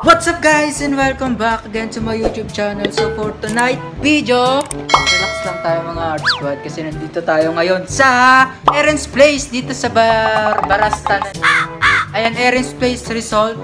What's up guys and welcome back again to my YouTube channel. So for tonight video, relax lang tayo mga Art Squad kasi nandito tayo ngayon sa Erin's Place dito sa Barastan. Ayan, Erin's Place Resort.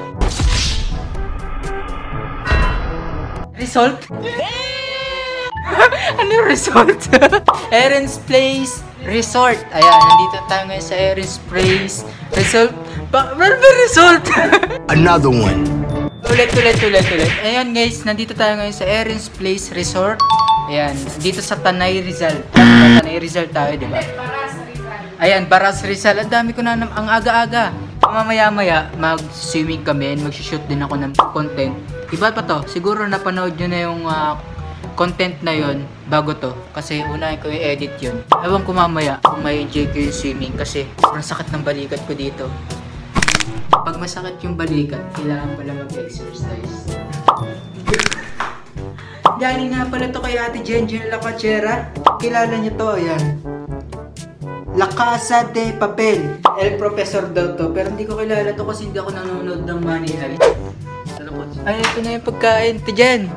Ano resort? Erin's Place Resort. Ayan, nandito tayo ngayon sa Erin's Place Resort. Resort! Another one. Ulit. Ayan guys, nandito tayo ngayon sa Erin's Place Resort. Ayan, dito sa Tanay Rizal. Tanay Rizal tayo, di ba? Ayan, Baras Rizal. Ang dami ko na ang aga-aga. Mamaya-maya, mag-swimming kami and mag-shoot din ako ng content. Iba pa to, siguro napanood nyo na yung content na yon bago to. Kasi unahin ko yung edit yun. Ewan ko mamaya kung may enjoy ko yung swimming kasi sobrang sakit ng balikat ko dito. Pag masakit yung balikat, kailangan pala mag-exercise. Galing nga pala to kay Ate Jenjen Lacachera. Kilala niyo to, ayan. La Casa de Papel. El Professor daw to. Pero hindi ko kilala to kasi hindi ako nanonood ng Money Heist. Ay, ito na yung pagkain. Ate Jen.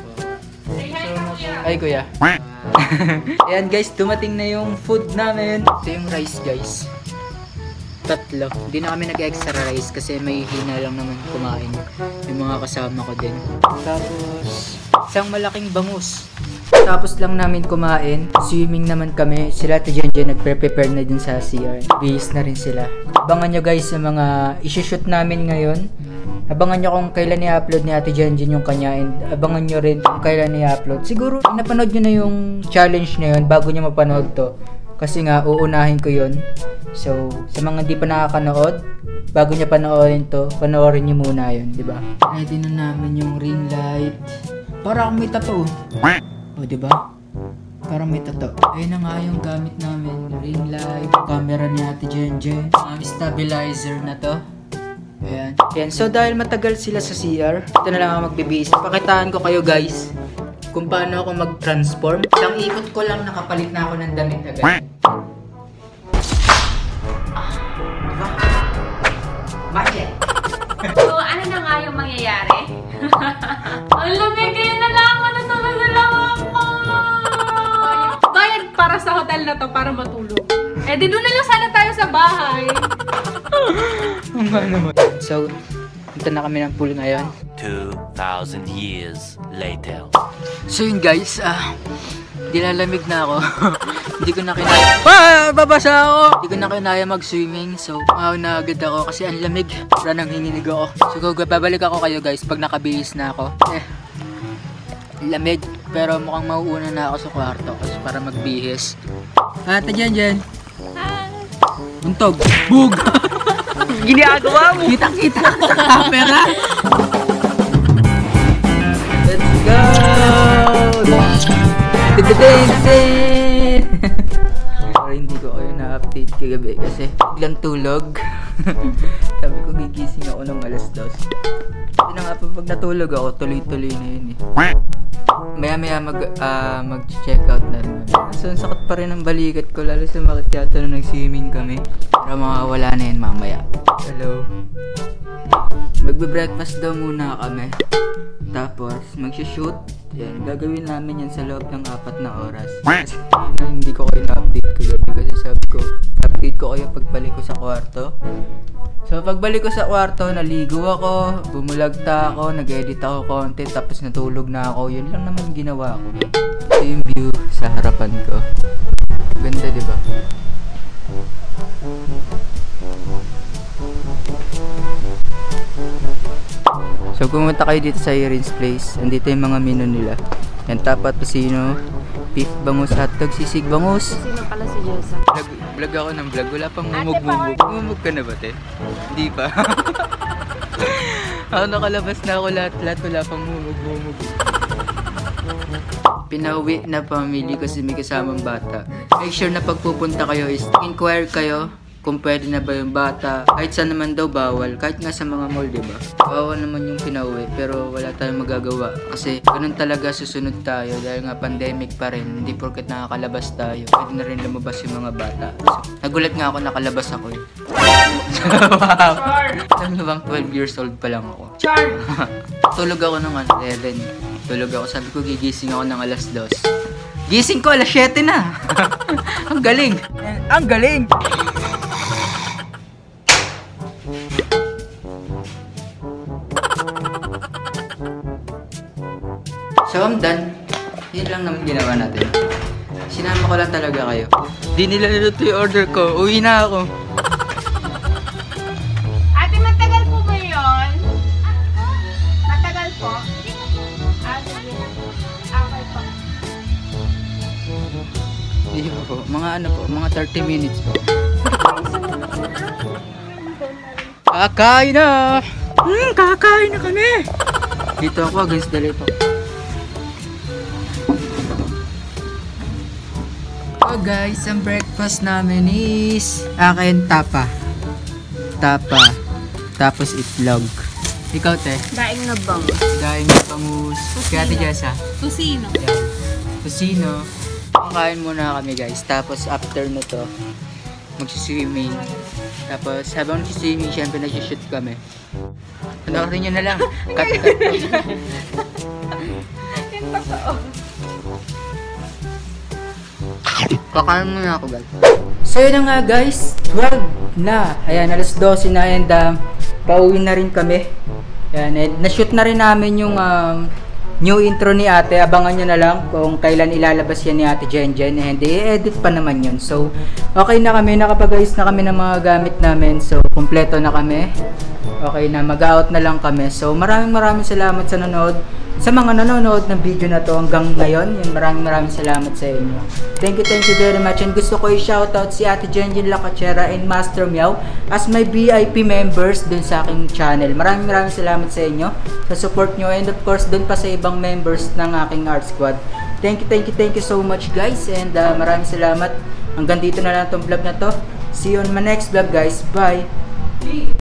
Ay, kuya. Ayan guys, dumating na yung food namin. Ito yung rice guys. Tatlo. Hindi na kami nag-extra rice kasi may hina lang naman kumain. Yung mga kasama ko din. Tapos, isang malaking bangus. Tapos lang namin kumain. Swimming naman kami. Sila Ate Jenjen nagpre-prepare na din sa CR. Bihis na rin sila. Abangan nyo guys sa mga isushoot namin ngayon. Abangan nyo kung kailan i-upload ni Ate Jenjen yung kanya. And abangan nyo rin kung kailan i-upload. Siguro, napanood nyo na yung challenge na yun bago nyo mapanood to. Kasi nga, uunahin ko yun. So, sa mga di pa nakakanood, bago niya panoorin to, panoorin niyo muna yun, di ba? Ready na namin yung ring light. Para akong may tattoo. O, di ba? Parang may tattoo. Ayun na nga yung gamit namin. Ring light, camera ni Ate Jenjen, stabilizer na to. Ayan. Ayan. So, dahil matagal sila sa CR, ito na lang ako magbibis. Pakitaan ko kayo guys kung paano ako mag-transform. Isang ikot ko lang, nakapalit na ako ng damit agad. Magic! So, ano na nga yung mangyayari? Ang lamig, kaya nalaman na talaga lang ako! Bayad para sa hotel na to, para matulog. Eh, di doon na lang sana tayo sa bahay. Ang naman. So, punta na kami ng pool ngayon. 2,000 years later. So yun guys, dilalamig na ako. Hindi ko na kinaya. Babasa ako! Hindi ko na kinaya mag-swimming. So, na agad ako kasi ang lamig. Wala nang hininig ako. So, babalik ako kayo guys pag nakabihis na ako. Lamig. Pero mukhang mauuna na ako sa kwarto kasi para magbihis. Ate Jenjen. Hi! Buntog. Bug! Ginagawa mo! Kita-kita ka camera! Let's go! Pero hindi ko kayo na-update kagabi kasi biglang tulog. Sabi ko gigising ako ng alas 2. Kasi na nga pag natulog ako, tuloy-tuloy na yun eh. Maya-maya mag-check out na rin. So, sakit pa rin ang balikat ko, lalo sumakit yata nung nag-swimming kami. Pero makawala na yun mamaya. Hello. Magbe-breakfast daw muna kami. Tapos, mag-shoot. Yan, gagawin namin yan sa loob ng 4 na oras. Kasi hindi ko kayo na-update ko gabi kasi sabi ko, update ko kayo pagbalik ko sa kwarto. So, pagbalik ko sa kwarto, naligo ako, bumulagta ako, nag-edit ako konti, tapos natulog na ako. Yun lang naman ginawa ko. Ito yung view sa harapan ko. Ganda, di ba? So, pumunta kayo dito sa Erin's Place. Andito yung mga menu nila. Yan, tapat pasino, beef bangus, hotdog, sisig bangus. Sino pala si Jessa? Vlog ako ng vlog. Wala pang mumug-mumug. Mumug ka na ba, te? Hindi pa. Ako nakalabas na ako lahat. Wala pang mumug-mumug. Pinauwi na pamilya kasi may kasamang bata. Make sure na pagpupunta kayo is inquire kayo kung pwede na ba yung bata. Kahit saan naman daw bawal. Kahit nga sa mga mall, diba? Bawal naman yung pinauwi. Pero wala tayong magagawa. Kasi ganun talaga susunod tayo. Dahil nga pandemic pa rin. Hindi porket nakakalabas tayo. Pwede na rin lumabas yung mga bata. So, nagulat nga ako nakalabas ako eh. Wow! Alam nyo bang 12 years old pa lang ako? Char! Tulog ako ng 11. Tulog ako, sabi ko gigising ako ng alas 2. Gising ko alas 7 na. Ang galing. Ang galing. So I'm done. Yun lang naman ginawa natin. Sinama ko lang talaga kayo. Di nila niluto yung order ko. Uwi na ako. Ate, matagal po ba yun? Matagal po? Ah, sige. Okay po. Hindi po. Mga ano po, mga 30 minutes po. Kakain na! Kakain na kami! Dito ako against the light. Oh guys, ang breakfast namin is akin tapa. Tapa. Tapos itlog. Ikaw te? Daing na bang? Dahil may pangus. Kaya ate Jessa? Tusino. Yan. Kusino. Kakain muna kami guys. Tapos after nito, magsiswimming. Tapos habang nagsiswimming, syempre nagsishoot kami. Panoorin nyo na lang. Cut. Yung totoo. Kakain muna ako guys. So yun na nga guys, 12 na. Ayan, alas 12 na and pauwi na rin kami. Ayan, and na-shoot na rin namin yung new intro ni ate. Abangan nyo na lang kung kailan ilalabas yan ni ate Jenjen. And i-edit pa naman yun. So okay na kami, nakapag-ayos na kami ng mga gamit namin. So kompleto na kami. Okay na, mag-out na lang kami. So maraming salamat sa nanood. Sa mga nanonood ng video na to hanggang ngayon, yun, maraming salamat sa inyo. Thank you very much. And gusto ko i-shoutout si Ate Jenjen Lacachera and Master Meow as my VIP members dun sa aking channel. Maraming salamat sa inyo sa support nyo, and of course dun pa sa ibang members ng aking Art Squad. Thank you so much guys, and maraming salamat. Hanggang dito na lang tong vlog na to. See you on my next vlog guys. Bye!